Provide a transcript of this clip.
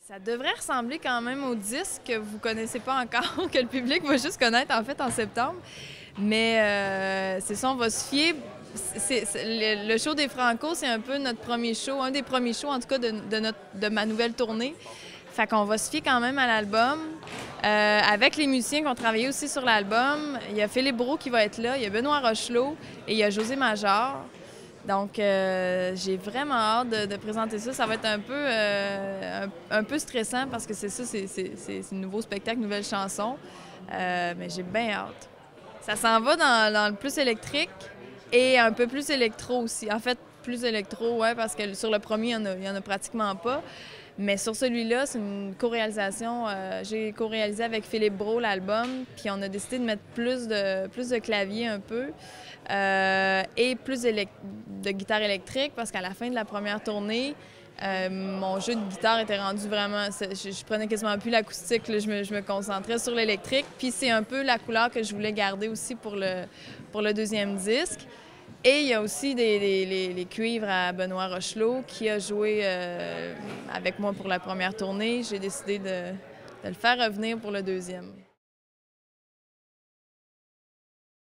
Ça devrait ressembler quand même au disque que vous connaissez pas encore, que le public va juste connaître en fait en septembre. Mais c'est ça, on va se fier. Le show des Franco, c'est un peu notre premier show, un des premiers shows en tout cas de ma nouvelle tournée. Fait qu'on va se fier quand même à l'album. Avec les musiciens qui ont travaillé aussi sur l'album, il y a Philippe Brault qui va être là, il y a Benoît Rochelot et il y a José Major. Donc, j'ai vraiment hâte de présenter ça. Ça va être un peu stressant parce que c'est ça, c'est un nouveau spectacle, nouvelle chanson. Mais j'ai bien hâte. Ça s'en va dans le plus électrique et un peu plus électro aussi. En fait, plus électro, ouais, parce que sur le premier, il y en a pratiquement pas. Mais sur celui-là, c'est une co-réalisation. J'ai co-réalisé avec Philippe Brault l'album, puis on a décidé de mettre plus de clavier un peu et plus de guitare électrique parce qu'à la fin de la première tournée, mon jeu de guitare était rendu vraiment... Je prenais quasiment plus l'acoustique, je me concentrais sur l'électrique. Puis c'est un peu la couleur que je voulais garder aussi pour le deuxième disque. Et il y a aussi les cuivres à Benoît Rochelot qui a joué avec moi pour la première tournée. J'ai décidé de le faire revenir pour le deuxième.